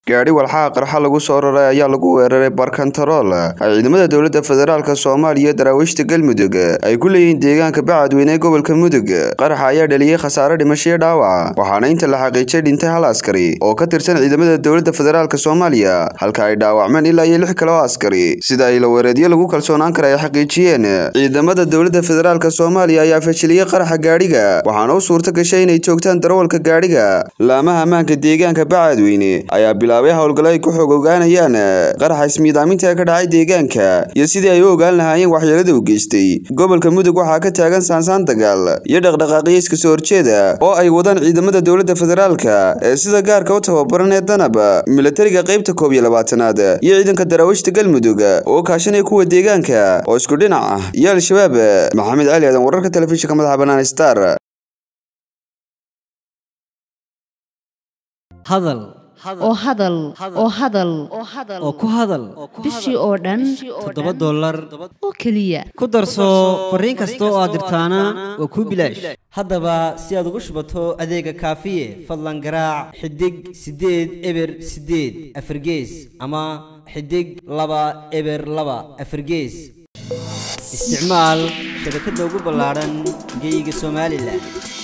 gaari walxaha qarxa lagu soo raray ayaa lagu weeraray barkantarool ay ciidamada dowladda federaalka Soomaaliya daraawiishta Galmudug ay ku leeyihiin deegaanka Bacadweyne ee gobolka Mudug. Qaraxa ayaa dhaliyay khasaare dhimasho iyo dhaawac, waxaana inta la xaqiijiyay dhintay hal askari oo ka tirsan ciidamada dowladda federaalka Soomaaliya, halka ay dhaawacmeen ilaa 6 kale oo askari. Sida ay la weerariyay lagu kalsoonaan karo ay xaqiijiyeen ciidamada dowladda federaalka Soomaaliya ayaa fashiliyay qaraxa gaariga, waxaana u suurta gashay inay joogtaan darawalka gaariga. Laamaha ammaanka deegaanka Bacadweyne ayaa hawlgalay ku xog ogaanayaan qaraxa ismiidaaminta ka dhacay deegaanka iyo sidii ay u ogaan lahaayeen waxyeelada uu geystay. Gobolka Mudug waxaa ka taagan saansaan dagaal iyo dhaqdhaqaaqyo iska soo horjeeda oo ay wadaan ciidamada dowladda federaalka ee sida gaarka u tababaran ee danab militariga qaybta 12aad iyo ciidanka daraawiishta Galmudug oo kaashanaya kuwa deegaanka oo isku dhinac ah iyo al-shabaab. Maxamed Cali Aadan, wararka telefishinka madaxa bannaan Star. hadal oo ku hadal bishii oo dhan $7 oo kaliya ku darso fariin kasta oo aad dirtaana waa ku bilaash. haddaba si aad ugu shubato adeega kaafiye fadlan garaac xidig 8 eber 8 afargees ama xidig 2 eber 2 afargees. isticmaal shabakadda ugu ballaaran geyga Soomaaliland.